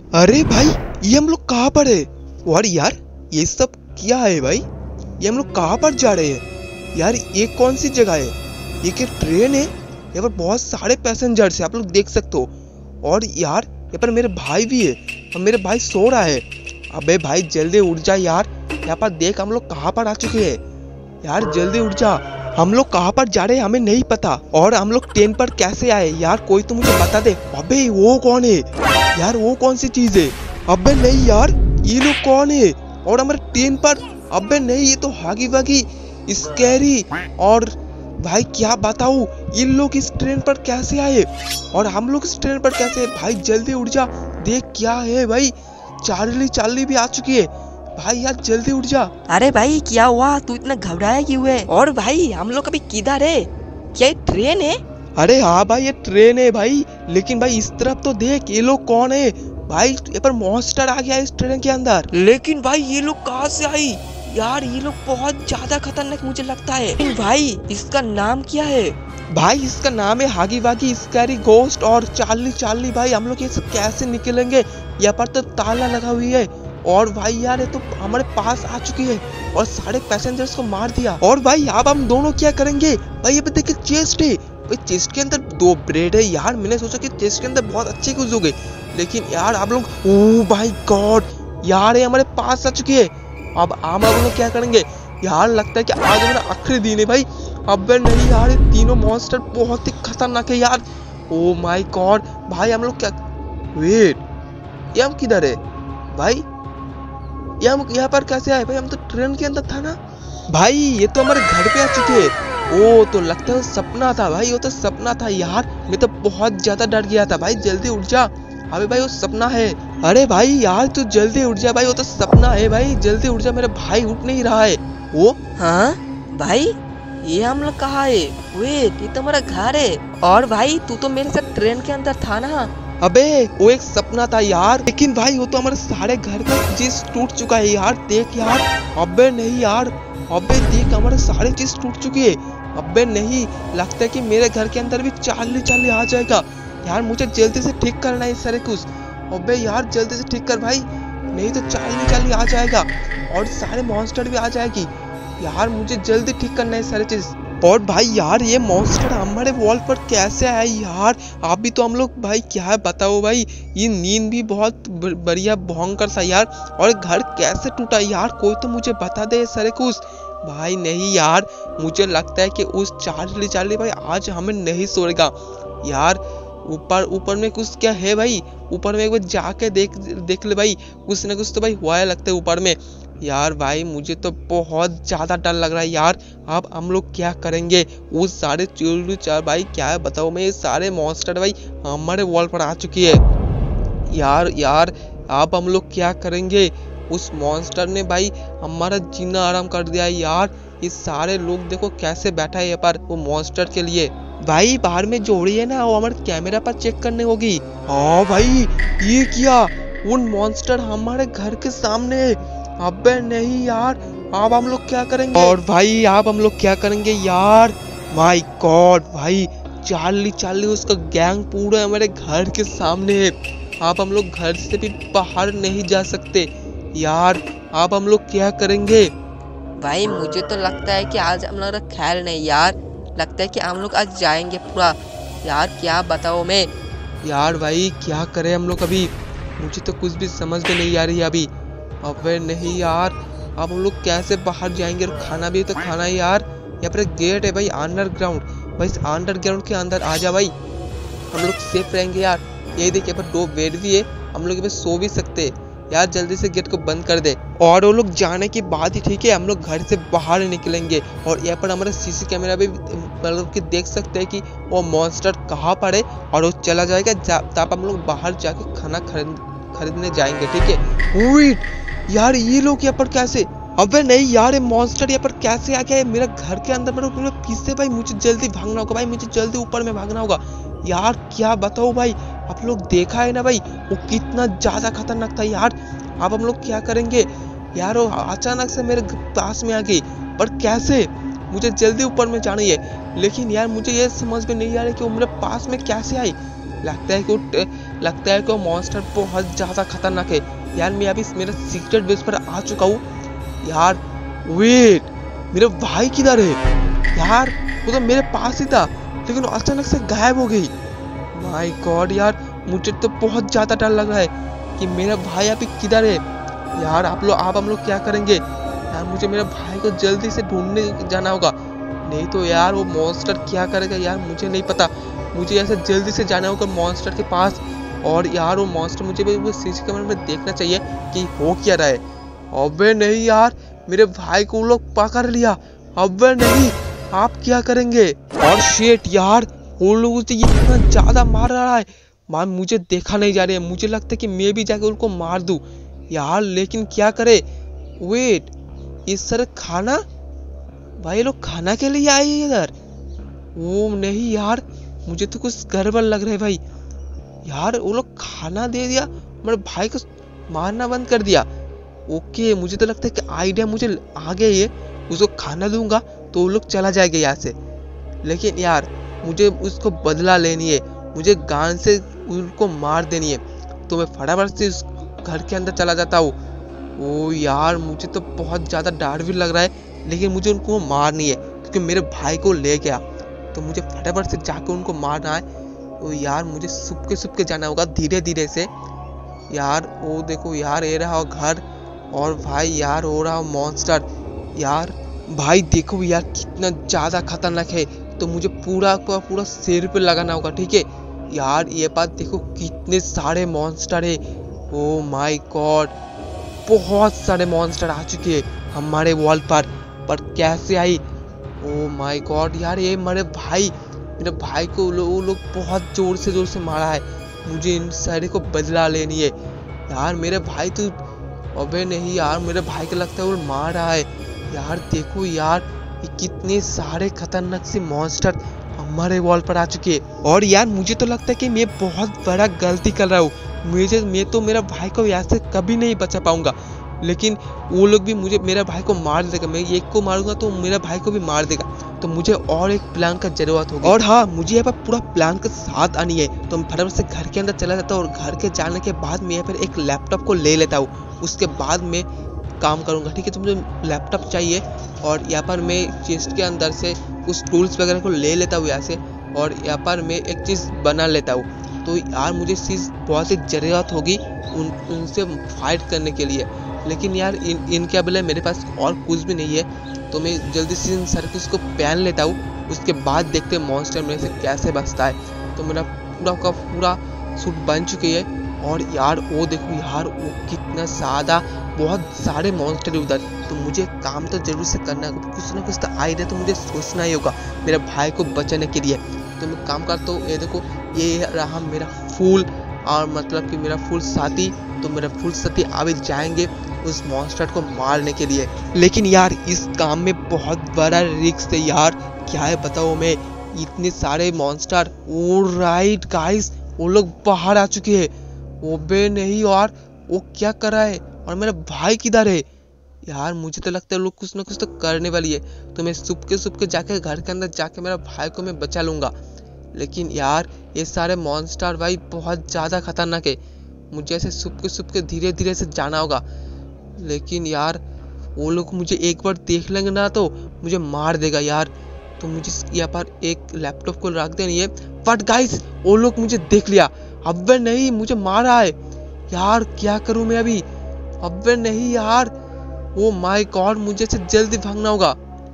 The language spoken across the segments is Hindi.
अरे भाई, ये हम लोग कहाँ पर है? और यार ये सब क्या है भाई? ये हम लोग कहाँ पर जा रहे हैं यार? ये कौन सी जगह है? ये क्या ट्रेन है? यहाँ पर बहुत सारे पैसेंजर्स हैं, आप लोग देख सकते हो। और यार यहाँ पर मेरे भाई भी है और मेरे भाई सो रहा है। अबे भाई जल्दी उठ जा यार, यहाँ पर देख हम लोग कहाँ पर आ चुके हैं। यार जल्दी उठ जा, हम लोग कहाँ पर जा रहे हैं हमें नहीं पता। और हम लोग ट्रेन पर कैसे आए यार, कोई तो मुझे बता दे। अबे वो कौन है यार? वो कौन सी चीज है? अबे नहीं यार, ये लोग कौन है? और हमारे ट्रेन पर? अबे नहीं, ये तो हागी वागी स्कैरी। और भाई क्या बताऊं, ये लोग इस ट्रेन पर कैसे आए और हम लोग इस ट्रेन पर कैसे? भाई जल्दी उठ जा, देख क्या है भाई। चार्ली भी आ चुकी है। भाई यार जल्दी उठ जा। अरे भाई क्या हुआ, तू इतना घबराया क्यों है? और भाई हम लोग अभी किधर है? क्या ये ट्रेन है? अरे हाँ भाई, ये ट्रेन है भाई, लेकिन भाई इस तरफ तो देख, ये लोग कौन है भाई? ये पर मॉन्स्टर आ गया इस ट्रेन के अंदर। लेकिन भाई ये लोग कहाँ से आई यार? ये लोग बहुत ज्यादा खतरनाक मुझे लगता है। लेकिन भाई इसका नाम क्या है? भाई इसका नाम है हागी वागी स्कैरी घोस्ट और चार्ली। भाई हम लोग ये सब कैसे निकलेंगे? यहाँ पर तो ताला लगा हुई है। और भाई यार ये तो हमारे पास आ चुकी है और सारे पैसेंजर्स को मार दिया। और भाई अब हम दोनों क्या करेंगे? भाई ये देखिए चेस्ट है भाई, चेस्ट के अंदर 2 ब्रेड है यार। मैंने सोचा कि चेस्ट के अंदर बहुत अच्छे कुछ हो गए, लेकिन यार आप लोग, ओ भाई गॉड यार, ये हमारे पास आ चुकी है। अब हम लोग क्या करेंगे यार? लगता है कि आज हमारा आखिरी दिन है भाई। अब नहीं यार, ये तीनों मॉन्स्टर बहुत ही खतरनाक है यार। ओ माय गॉड भाई, हम लोग क्या, वेट, ये हम किधर है भाई? ये हम यहाँ पर कैसे आए भाई? हम तो ट्रेन के अंदर था ना भाई। ये तो हमारे घर पे आ चुके हैं। ओ तो लगता है सपना था भाई, वो तो सपना था यार। मैं तो बहुत ज्यादा डर गया था भाई। जल्दी उठ जा। अबे भाई वो सपना है। अरे भाई यार तू जल्दी उठ जा भाई, वो तो सपना है भाई। जल्दी उठ जा, मेरा भाई उठ नहीं रहा है। वो हाँ भाई, ये हम लोग कहाँ है? वेट, ये तो हमारा घर है। और भाई तू तो मेरे साथ ट्रेन के अंदर था ना? अबे वो एक सपना था यार, लेकिन भाई वो तो हमारे सारे घर का चीज टूट चुका है यार। देख यार, अबे नहीं यार, अबे देख हमारे सारे चीज टूट चुकी है। अबे नहीं, लगता है कि मेरे घर के अंदर भी चार्ली आ जाएगा यार। मुझे जल्दी से ठीक करना है सारे कुछ। अबे यार जल्दी से ठीक कर भाई, नहीं तो चार्ली आ जाएगा और सारे मॉन्स्टर भी आ जाएगी यार। मुझे जल्दी ठीक करना है सारे चीज। और भाई यार ये मॉन्स्टर हमारे वॉल पर कैसे आया यार? अभी तो हम लोग भाई क्या बताओ भाई, ये नींद भी बहुत बढ़िया भयंकर सा यार। और घर कैसे टूटा यार? कोई तो मुझे बता दे सारे कुछ। भाई नहीं यार, मुझे लगता है कि उस चार्ली भाई आज हमें नहीं छोड़ेगा यार। ऊपर में कुछ क्या है भाई? ऊपर में एक बार जाके देख ले भाई, कुछ ना कुछ तो भाई हुआ है लगता है ऊपर में यार। भाई मुझे तो बहुत ज्यादा डर लग रहा है यार। अब हम लोग क्या करेंगे? वो सारे चार भाई क्या है बताओ, मैं ये सारे मॉन्स्टर भाई हमारे वॉल पर आ चुकी है यार। अब हम लोग क्या करेंगे? उस मॉन्स्टर ने भाई हमारा जीना आराम कर दिया है यार। ये सारे लोग देखो कैसे बैठा है यहाँ पर वो मॉन्स्टर के लिए। भाई बाहर में जोड़ी है ना, वो हमारे कैमरा पर चेक करने होगी। हाँ भाई, ये क्या, उन मॉन्स्टर हमारे घर के सामने। अबे नहीं यार, अब हम लोग क्या करेंगे? और भाई अब हम लोग क्या करेंगे यार? माय गॉड भाई, चार्ली उसका गैंग पूरा हमारे घर के सामने है। अब हम लोग घर से भी बाहर नहीं जा सकते यार। अब हम लोग क्या करेंगे? भाई मुझे तो लगता है कि आज हम लोग का ख्याल नहीं यार। लगता है कि हम लोग आज जाएंगे पूरा यार। क्या बताओ मैं यार भाई क्या करें हम लोग अभी? मुझे तो कुछ भी समझ में नहीं आ रही है अभी। अबे नहीं यार, अब हम लोग कैसे बाहर जाएंगे? और खाना भी तो खाना है यार। यहाँ पर एक गेट है भाई, अंडरग्राउंड। भाई इस अंडरग्राउंड के अंदर आ जा भाई, हम लोग सेफ रहेंगे यार। ये देखिए पर 2 बेड भी है, हम लोग यहाँ पे सो भी सकते हैं यार। जल्दी से गेट को बंद कर दे। और वो लोग जाने के बाद ही ठीक है हम लोग घर से बाहर निकलेंगे। और यहाँ पर हमारा सीसी कैमरा भी मतलब कि देख सकते हैं कि वो मॉन्स्टर कहाँ पर है और वो चला जाएगा तब हम लोग बाहर जाके खाना खरीदने जाएंगे, ठीक है? यार ये लोग यहाँ पर कैसे? अबे नहीं यार, ये मॉन्स्टर यहाँ पर कैसे आ गया है मेरा घर के अंदर? मेरे पीछे भाई, मुझे जल्दी भागना होगा भाई, मुझे जल्दी ऊपर में भागना होगा यार। क्या बताओ भाई, आप लोग देखा है ना भाई, वो कितना ज्यादा खतरनाक था यार। अब हम लोग क्या करेंगे यार? वो अचानक से मेरे पास में आ गई, पर कैसे? मुझे जल्दी ऊपर में जाना है, लेकिन यार मुझे ये समझ में नहीं आ रहा कि वो मेरे पास में कैसे आई। लगता है कि वो लगता है कि वो मॉन्स्टर बहुत ज्यादा खतरनाक है यार। मैं अभी मेरा सीक्रेट बेस पर आ चुका हूँ यार। वेट, मेरा भाई किधर है यार? वो तो मेरे पास ही था लेकिन अचानक से गायब हो गई। माय गॉड यार, मुझे तो बहुत ज्यादा डर लग रहा है कि मेरा भाई अभी किधर है यार। आप हम लोग क्या करेंगे यार? मुझे मेरे भाई को जल्दी से ढूंढने जाना होगा, नहीं तो यार वो मॉन्स्टर क्या करेगा यार मुझे नहीं पता। मुझे ऐसे जल्दी से जाना होगा मॉन्स्टर के पास। और यार वो मॉन्स्टर मुझे वो सीसी कैमरे में देखना चाहिए कि हो क्या रहा है। अबे नहीं यार, मेरे भाई को लोग पकड़ लिया। अबे नहीं, आप क्या करेंगे? और शेट यार, वो लोग मुझे इतना ज्यादा मार रहा है मान मुझे देखा नहीं जा रहा है। मुझे लगता है कि मैं भी जाके उनको मार दूं यार, लेकिन क्या करे। वेट, इस सर खाना, भाई लोग खाना के लिए आए इधर? वो नहीं यार, मुझे तो कुछ गड़बड़ लग रहा है भाई। यार वो लोग खाना दे दिया, मेरे भाई को मारना बंद कर दिया। ओके, मुझे तो लगता है कि आइडिया मुझे आ गया ये, उसको खाना दूंगा तो वो लोग चला जाएगा यहाँ से। लेकिन यार मुझे उसको बदला लेनी है, मुझे गान से उनको मार देनी है। तो मैं फटाफट से उस घर के अंदर चला जाता हूँ। ओ यार, मुझे तो बहुत ज़्यादा डर भी लग रहा है, लेकिन मुझे उनको मारनी है क्योंकि मेरे भाई को ले गया। तो मुझे फटाफट से जाकर उनको मारना है। तो यार मुझे सुप के जाना होगा धीरे धीरे से यार। वो देखो यार, ये रहा घर, और भाई यार हो रहा मॉन्स्टर यार। भाई देखो यार कितना ज़्यादा खतरनाक है। तो मुझे पूरा का पूरा सिर पे लगाना होगा, ठीक है यार। ये बात देखो, कितने सारे मॉन्स्टर है। ओ माय गॉड, बहुत सारे मॉन्स्टर आ चुके हैं हमारे वॉल पर कैसे आई? ओ माय गॉड यार, ये मेरे भाई को वो लोग बहुत जोर से मारा है। मुझे इन सारे को बदला लेनी है यार। मेरे भाई तो, अबे नहीं यार, मेरे भाई को लगता है वो मार रहा है यार। देखो यार, ये कितने सारे खतरनाक से मॉन्स्टर हमारे वॉल पर आ चुके हैं। और यार मुझे तो लगता है कि मैं बहुत बड़ा गलती कर रहा हूँ। मैं तो मेरा भाई को यहाँ से कभी नहीं बचा पाऊंगा, लेकिन वो लोग भी मेरा भाई को मार देगा। मैं एक को मारूंगा तो मेरा भाई को भी मार देगा। तो मुझे और एक प्लान का जरूरत होगी। और हाँ, मुझे यहाँ पर पूरा प्लान के साथ आनी है। तो मैं फटाफट से घर के अंदर चला जाता हूँ, और घर के जाने के बाद मैं यहाँ पर एक लैपटॉप को ले लेता हूँ। उसके बाद मैं काम करूँगा, ठीक है। तो मुझे लैपटॉप चाहिए, और यहाँ पर मैं चेस्ट के अंदर से कुछ टूल्स वगैरह को ले लेता हूँ यहाँ से, और यहाँ पर मैं एक चीज़ बना लेता हूँ। तो यार मुझे चीज़ बहुत ही ज़रूरत होगी उनसे फाइट करने के लिए। लेकिन यार इनके बदले मेरे पास और कुछ भी नहीं है। तो मैं जल्दी से इन सर्किट्स को पहन लेता हूँ। उसके बाद देखते हैं मॉन्स्टर मेरे से कैसे बचता है। तो मेरा पूरा का पूरा सूट बन चुकी है। और यार वो देखो यार, वो कितना ज़्यादा, बहुत सारे मॉन्स्टर है उधर। तो मुझे काम तो जरूर से करना है, कुछ ना कुछ तो आइडिया तो मुझे सोचना ही होगा मेरे भाई को बचाने के लिए। तो मैं काम करता हूँ। ये देखो, ये रहा मेरा फुल, और मतलब कि मेरा फुल साथी। तो मेरा फुल साथी अभी जाएंगे उस मॉन्स्टर को मारने के लिए। लेकिन यार इस काम में बहुत बड़ा रिस्क है यार। क्या है बताओ, मैं इतने सारे मॉन्स्टर। ऑलराइट गाइस, वो लोग बाहर आ चुके हैं। ओबे नहीं यार, वो क्या कर रहा है? और मेरा भाई किधर है यार? मुझे तो लगता है लोग कुछ ना कुछ तो करने वाली है। तो मैं सुप के जाके घर के अंदर जाके मेरा भाई को मैं बचा लूंगा। लेकिन यार ये सारे मॉन्स्टर भाई बहुत ज़्यादा खतरनाक है। मुझे ऐसे सुप के धीरे धीरे से जाना होगा। लेकिन यार वो लोग मुझे एक बार देख लेंगे ना तो मुझे मार देगा यार। तो मुझे यहाँ पर एक लैपटॉप को रख देनी है। बट गाइस, वो लोग मुझे देख लिया। अबे नहीं, मुझे मारा है यार। क्या करूं मैं अभी? अबे नहीं यार, ओ माय गॉड, मुझे से जल्दी भागना होगा।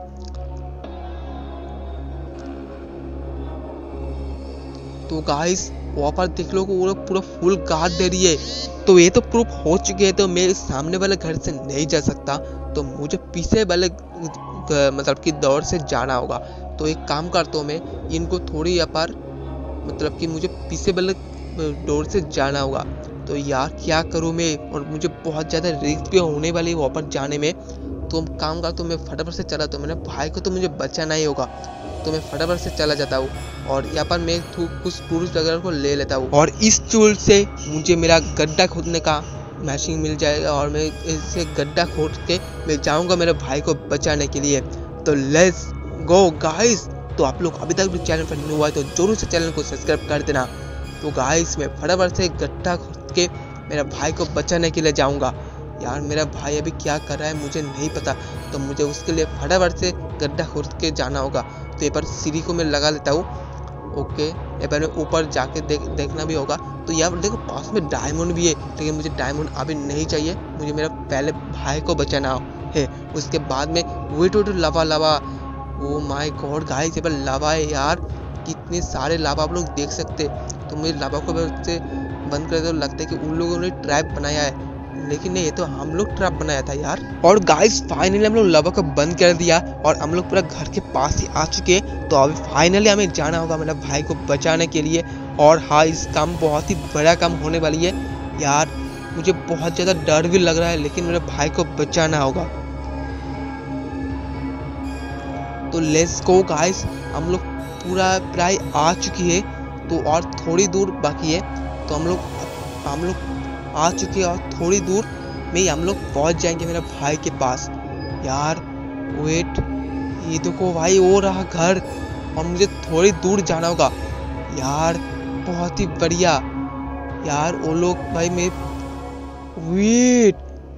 तो गाइस वहाँ पर देख लो, वो लोग पूरा फुल गार्ड दे रही है। तो ये तो प्रूफ हो चुके हैं। तो मैं सामने वाले घर से नहीं जा सकता, तो मुझे पीछे वाले मतलब कि दौर से जाना होगा। तो एक काम करता हूँ, मैं इनको थोड़ी यहाँ पर मतलब कि मुझे पीछे वाले डोर से जाना होगा। तो यार क्या करूँ मैं? और मुझे बहुत ज़्यादा रिस्क भी होने वाली है वहाँ पर जाने में। तो काम का तो मैं फटाफट से चला, तो मेरे भाई को तो मुझे बचाना ही होगा। तो मैं फटाफट से चला जाता हूँ, और यहाँ पर मैं कुछ टूल्स वगैरह को ले लेता हूँ। और इस टूल से मुझे मेरा गड्ढा खोदने का मशीन मिल जाएगा, और मैं इससे गड्ढा खोद के मैं जाऊँगा मेरे भाई को बचाने के लिए। तो लेट्स गो गाइस। तो आप लोग अभी तक भी चैनल पर न्यू आए तो जरूर से चैनल को सब्सक्राइब कर देना। तो गाइस मैं फटाफट से गड्ढा खोद के मेरा भाई को बचाने के लिए जाऊंगा। यार मेरा भाई अभी क्या कर रहा है मुझे नहीं पता, तो मुझे उसके लिए फटाफट से गड्ढा खोद के जाना होगा। तो एक बार सीढ़ी को मैं लगा लेता हूँ। ओके, एक बार ऊपर जाके देखना भी होगा। तो यहाँ पर देखो पास में डायमंड भी है, लेकिन मुझे डायमंड अभी नहीं चाहिए, मुझे मेरा पहले भाई को बचाना है। उसके बाद में wait lava. Oh my god guys, ये पर लावा है यार, कितने सारे लावा आप लोग देख सकते। तो मुझे लावा को से बंद कर दो। लगता है कि उन लोगों ने ट्रैप बनाया है, लेकिन नहीं, ये तो हम लोग ट्रैप बनाया था यार। और गाइस फाइनली हम लोग लावा को बंद कर दिया और हम लोग पूरा घर के पास ही आ चुके हैं। तो अभी फाइनली हमें जाना होगा मेरा भाई को बचाने के लिए। और हाँ, इस काम बहुत ही बड़ा काम होने वाली है यार, मुझे बहुत ज्यादा डर भी लग रहा है, लेकिन मेरे भाई को बचाना होगा। तो लेट्स गो गाइस, हम लोग पूरा प्राय आ चुकी है, तो और थोड़ी दूर बाकी है। तो हम लोग आ चुके हैं और थोड़ी दूर में हम लोग पहुंच जाएंगे मेरा भाई के पास। यार वेट, ये देखो भाई वो रहा घर, और मुझे थोड़ी दूर जाना होगा यार। बहुत ही बढ़िया यार, वो लोग भाई मैं वेट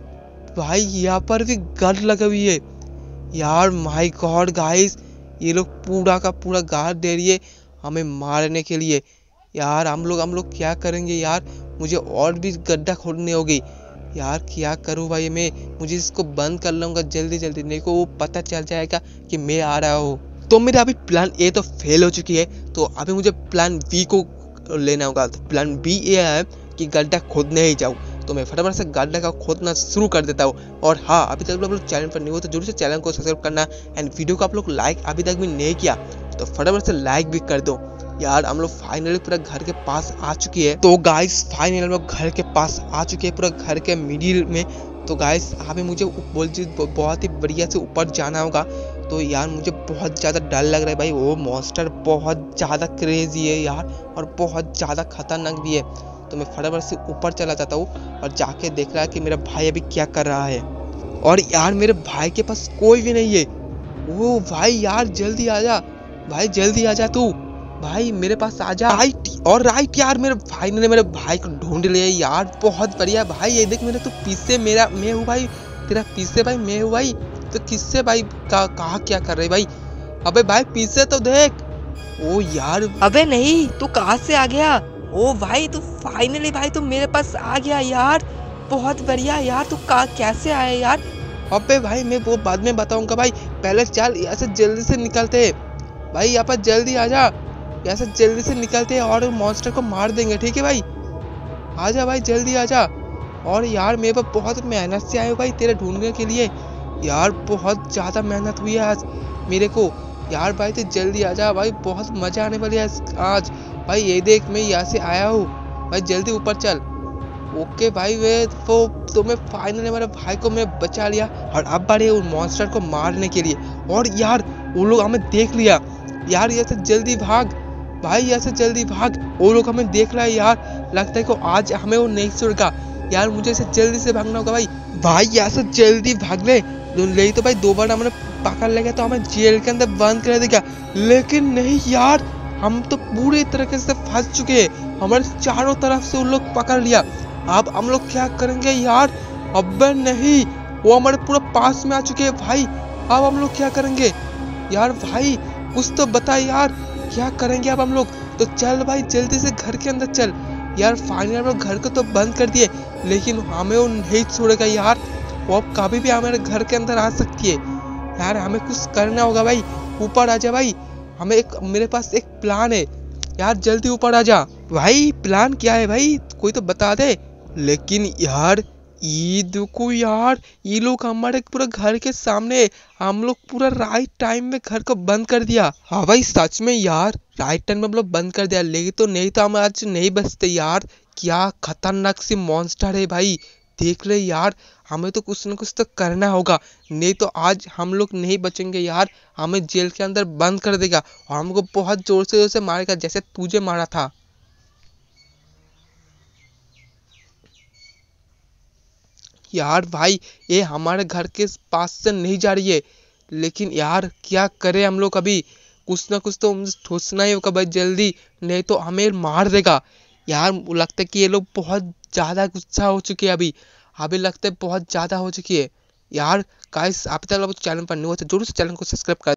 भाई, यहाँ पर भी गार्ड लगी हुई है यार। माय गॉड गाइस, ये लोग पूरा का पूरा गार्ड दे रही है हमें मारने के लिए यार। हम लोग क्या करेंगे यार, मुझे और भी गड्ढा खोदने होगी यार। क्या करूँ भाई मैं, मुझे इसको बंद कर लूंगा जल्दी, नहीं को वो पता चल जाएगा कि मैं आ रहा हूँ। तो मेरा अभी प्लान ए तो फेल हो चुकी है, तो अभी मुझे प्लान बी को लेना होगा। तो प्लान बी ये है कि गड्ढा खोदने ही जाऊँ। तो मैं फटाफट से गड्ढा का खोदना शुरू कर देता हूँ। और हाँ, अभी तक आप लोग चैनल पर नहीं हो तो जरूर से चैनल को सब्सक्राइब करना, एंड वीडियो को आप लोग लाइक अभी तक भी नहीं किया तो फटाफट से लाइक भी कर दो यार। हम लोग फाइनली पूरा घर के पास आ चुकी है। तो गाइस फाइनली हम लोग घर के पास आ चुके हैं, पूरा घर के मिडिल में। तो गाइस अभी मुझे बहुत ही बढ़िया से ऊपर जाना होगा। तो यार मुझे बहुत ज़्यादा डर लग रहा है भाई, वो मॉन्स्टर बहुत ज़्यादा क्रेजी है यार, और बहुत ज़्यादा खतरनाक भी है। तो मैं फटाफट से ऊपर चला जाता हूँ और जाके देख रहा है कि मेरा भाई अभी क्या कर रहा है। और यार मेरे भाई के पास कोई भी नहीं है। ओ भाई यार जल्दी आ जा भाई, जल्दी आ जा तू भाई, मेरे पास आ जा। राइट यार, मेरे भाई ने मेरे भाई को ढूंढ लिया यार, बहुत बढ़िया भाई। ये देख मेरे तो पीछे मैं हूँ भाई, तेरा पीछे भाई मैं हूँ भाई। तो किससे भाई कहा क्या कर रहे भाई? अबे भाई पीछे तो देख। ओ यार, अबे नहीं, तू कहाँ से आ गया? ओ भाई तू फाइनली भाई तू मेरे पास आ गया यार, बहुत बढ़िया यार। तू कैसे आया यार? अबे भाई मैं वो बाद में बताऊंगा भाई, पहले चल यहाँ से जल्दी से निकलते भाई, यहाँ पर जल्दी आ जा, यहाँ से जल्दी से निकलते हैं और मॉन्स्टर को मार देंगे, ठीक है भाई? आजा भाई जल्दी आजा। और यार मेरे पर बहुत मेहनत से आए हो भाई तेरे ढूंढने के लिए यार, बहुत ज़्यादा मेहनत हुई है आज मेरे को यार। भाई तो जल्दी आजा भाई, बहुत मज़ा आने वाली है आज भाई। ये देख मैं यहाँ से आया हूँ भाई, जल्दी ऊपर चल। ओके भाई, वे तो मैं फाइनली मेरे भाई को मैं बचा लिया और अब बढ़े उन मॉन्स्टर को मारने के लिए। और यार वो लोग हमें देख लिया यार, यहाँ से जल्दी भाग भाई, यहाँ से जल्दी भाग, वो लोग हमें देख रहा है यार। लगता है कि आज हमें वो नहीं छोड़ेगा यार, मुझे इसे जल्दी से भागना होगा भाई यहाँ से जल्दी भाग ले। नहीं तो भाई दोबारा हमें पकड़ लेगा तो हमें जेल के अंदर बंद कर देगा। लेकिन नहीं यार, हम तो पूरी तरीके से फंस चुके हैं, हमारे चारों तरफ से उन लोग पकड़ लिया। अब हम लोग क्या करेंगे यार? अबे नहीं, वो हमारे पूरा पास में आ चुके हैं भाई। अब हम लोग क्या करेंगे यार? भाई कुछ तो बता यार, क्या करेंगे अब हम लोग? तो चल भाई जल्दी से घर के अंदर चल यार। फाइनली हम लोग घर को तो बंद कर दिए, लेकिन हमें वो नहीं छोड़ेगा यार, वो अब कभी भी हमारे घर के अंदर आ सकती है यार। हमें कुछ करना होगा भाई, ऊपर आ जा भाई, मेरे पास एक प्लान है यार, जल्दी ऊपर आ जा भाई। प्लान क्या है भाई, कोई तो बता दे। लेकिन यार ये देखो यार, ये लोग हमारे पूरा घर के सामने, हम लोग पूरा राइट टाइम में घर को बंद कर दिया। हाँ भाई सच में यार, राइट टाइम में हम लोग बंद कर दिया, लेकिन तो नहीं तो हम आज नहीं बचते यार। क्या खतरनाक सी मॉन्स्टर है भाई, देख ले यार। हमें तो कुछ न कुछ तो करना होगा, नहीं तो आज हम लोग नहीं बचेंगे यार। हमें जेल के अंदर बंद कर देगा और हमको बहुत जोर से मारेगा, जैसे तुझे मारा था। यार भाई ये हमारे घर के पास से नहीं जा रही है, लेकिन यार क्या करें हम लोग? अभी कुछ ना कुछ तो ठोसना ही होगा भाई जल्दी, नहीं तो हमें मार देगा यार लगता है कि ये लोग बहुत ज़्यादा गुस्सा हो चुके हैं अभी लगता है बहुत ज़्यादा हो चुकी है यार। गाइस आप तक चैनल पर न्यू हो तो जरूर से चैनल को सब्सक्राइब कर